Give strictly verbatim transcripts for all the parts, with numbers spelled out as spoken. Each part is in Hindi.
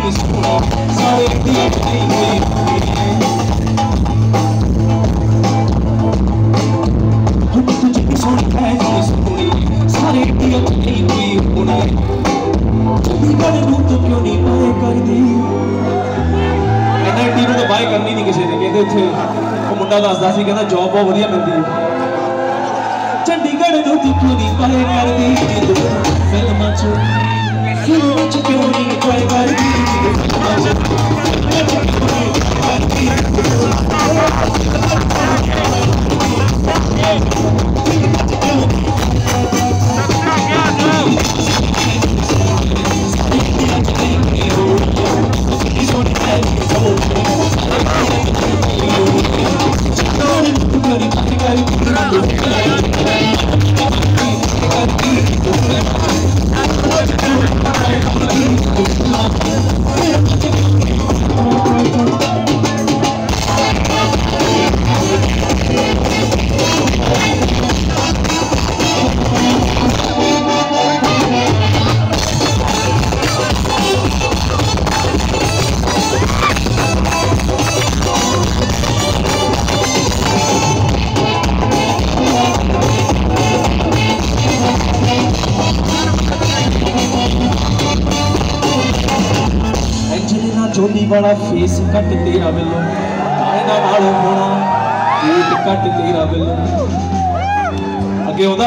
जितनी सोनी सारे इंडिया च नहीं कोई तू जितनी सोनी है जितनी सोनी सारे इंडिया च नहीं कोई होनी चंडीगढ़ नूं तू क्यों नहीं बाय करदी एनआईटी नूं तो बाय करनी नहीं किसी ने कहते इत्थे ਉਹ ਮੁੰਡਾ ਦੱਸਦਾ ਸੀ ਕਹਿੰਦਾ ਜੌਬ ਬਹੁਤ ਵਧੀਆ ਮਿਲਦੀ ਹੈ ਚੰਡੀਗੜ੍ਹ ਨੂੰ ਤੂੰ ਕਿਉਂ ਨਹੀਂ ਬਾਏ ਕਰਦੀ ਫਿਲਮਾਂ ਚ ਫਿਲਮਾਂ ਚ ਕਿਉਂ ਨਹੀਂ ਟਰਾਈ ਕਰਦੀ ਫਿਲਮਾਂ ਚ जोली वाला फेस कट तेरा वेलो कायना नाल होना वेट कट तेरा वेलो अगे ओदा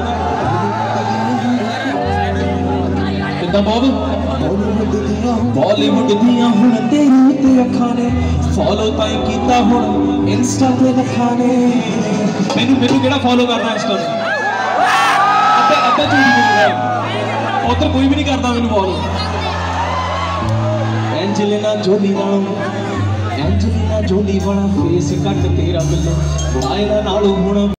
कितना बॉब बॉलीवुड दियां हुण तेरी ते अखां ने फॉलो ताई कीता हुण इंस्टा ते लखाने मैनू मैनू केड़ा फॉलो करना इंस्टा ते अद्धा अद्धा झूठ बोलदा उधर कोई भी नहीं करदा मैनू फॉलो एंजेलिना जोली नालों एंजेलिना जोली वाला फेस कट तेरा वेलो कायना नाल होना